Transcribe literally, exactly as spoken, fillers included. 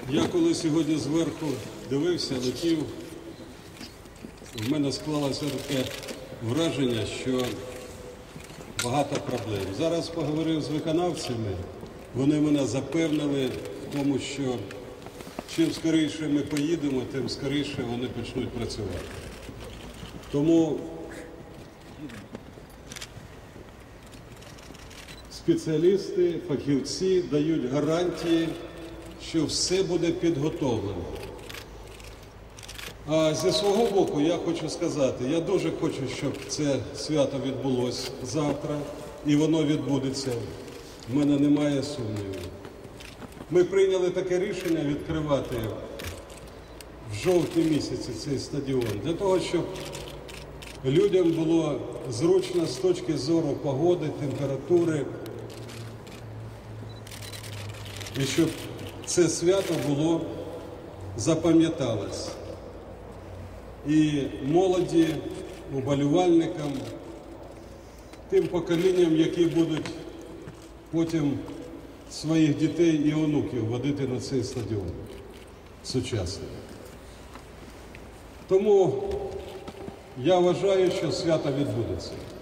Я коли сьогодні зверху дивився, летів, в мене склалося таке враження, що багато проблем. Зараз поговорив з виконавцями, вони мене запевнили в тому, що чим скоріше ми поїдемо, тим скоріше вони почнуть працювати. Тому спеціалісти, фахівці дають гарантії, що все буде підготовлено. А зі свого боку я хочу сказати, я дуже хочу, щоб це свято відбулося завтра, і воно відбудеться. В мене немає сумнівів. Ми прийняли таке рішення відкривати в жовтні місяці цей стадіон, для того, щоб людям було зручно з точки зору погоди, температури, і щоб це свято було, запам'яталось. І молоді, уболівальникам, тим поколінням, які будуть потім своїх дітей і онуків водити на цей стадіон сучасний. Тому я вважаю, що свято відбудеться.